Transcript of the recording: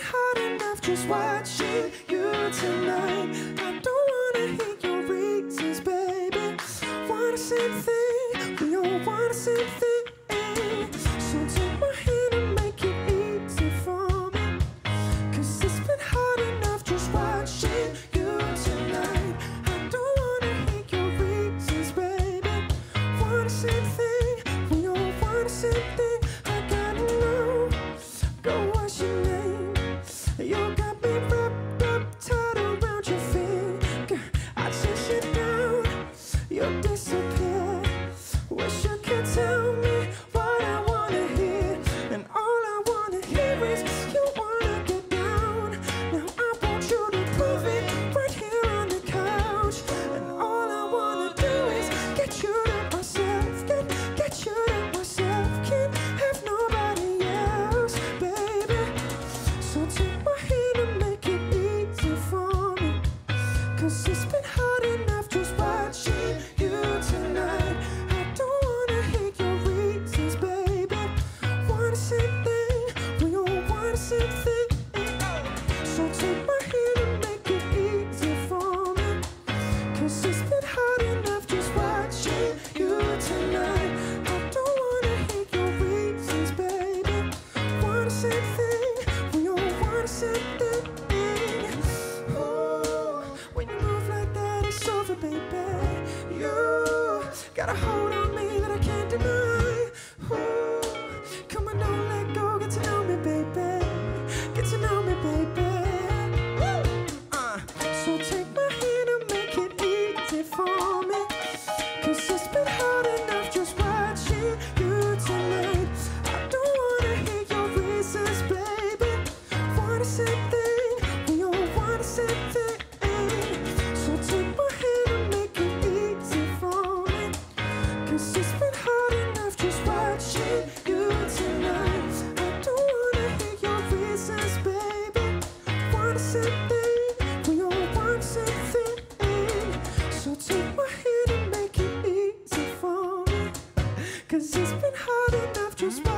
hard enough just watching you tonight. I don't wanna hear your reasons, baby. Want the same thing, we all want the same thing. So take my hand and make it easy for me, 'cause it's been hard enough just watching you tonight. I don't wanna hear your reasons, baby. Want the same thing, we all want the same thing. I gotta know, girl, what's your name? You got me wrapped up tight around your finger. I chase you down, you disappear. Wish you could tell me what I wanna hear, and all I wanna hear is you wanna get down. Now I want you to prove it right here on the couch, and all I wanna do is get you to myself, get you to myself. Can't have nobody else, baby. So take my hand and make it easy for me, 'cause it's been hard enough just watching you tonight. I don't wanna hear your reasons, baby. Want the same thing, we all want the same thing. So take my hand and make it easy for me, 'cause it's been hard enough just watching you tonight. I don't wanna hear your reasons, baby. Want the same thing, we all want the same thing. Ooh, when you move like that, it's over, baby. You got a hold on me that I can't deny. Ooh, come on, don't let go, get to know me, baby. Get to know me, baby. So take my hand and make it easy for me, 'cause it's been hard enough just watching you tonight. I don't wanna hear your reasons, baby. Want the same thing, we all want the same thing. So take my hand and make it easy for me, 'cause it's been hard enough just watching you tonight. I don't wanna hear your reasons, baby. Want the same thing, we all want the same thing. So take my hand and make it easy for me, 'cause it's been hard enough just watching